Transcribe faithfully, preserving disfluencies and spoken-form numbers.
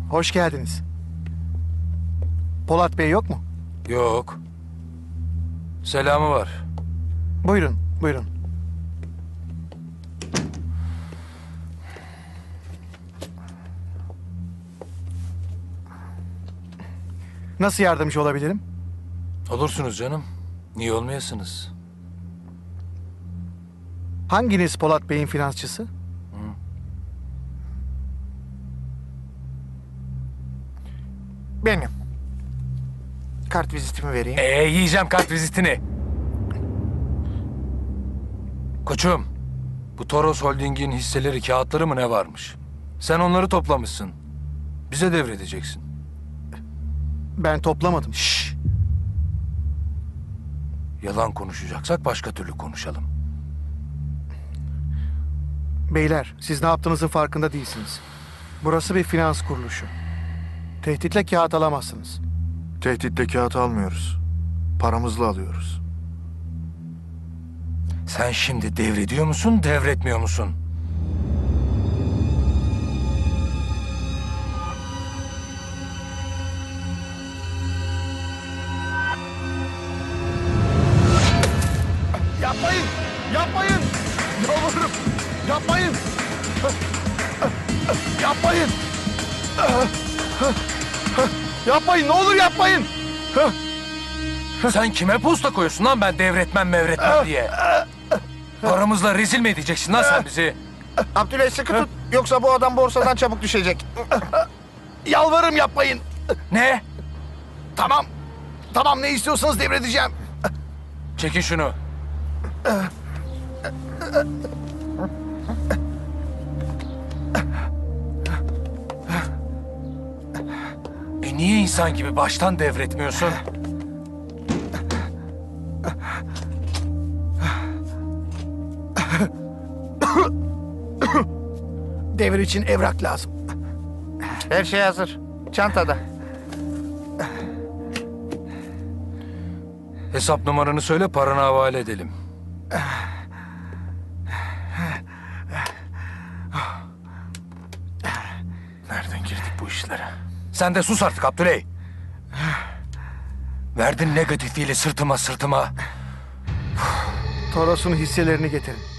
Hoş geldiniz. Polat Bey yok mu? Yok. Selamı var. Buyurun, buyurun. Nasıl yardımcı olabilirim? Olursunuz canım. Niye olmayasınız? Hanginiz Polat Bey'in finansçısı? Benim. Kart vizitimi vereyim. Ee yiyeceğim kart vizitini. Koçum, bu Toros Holding'in hisseleri, kağıtları mı ne varmış? Sen onları toplamışsın. Bize devredeceksin. Ben toplamadım. Şşş! Yalan konuşacaksak başka türlü konuşalım. Beyler, siz ne yaptığınızın farkında değilsiniz. Burası bir finans kuruluşu. Tehditle kağıt alamazsınız. Tehditle kağıt almıyoruz. Paramızla alıyoruz. Sen şimdi devrediyor musun, devretmiyor musun? Yapmayın! Yapmayın! Yalvarırım! Yapmayın! Yapmayın! Yapmayın! Ne olur yapmayın! Sen kime posta koyuyorsun lan ben devretmem mevretmem diye? Paramızla rezil mi edeceksin lan sen bizi? Abdüley sıkı tut. Yoksa bu adam borsadan çabuk düşecek. Yalvarırım yapmayın! Ne? Tamam! Tamam ne istiyorsanız devredeceğim. Çekin şunu. E niye insan gibi baştan devretmiyorsun? Devir için evrak lazım. Her şey hazır. Çantada. Hesap numaranı söyle, paranı havale edelim. Nereden girdik bu işlere? Sen de sus artık Abdüley. Verdin negatifiyle sırtıma sırtıma. Toros'un hisselerini getirin.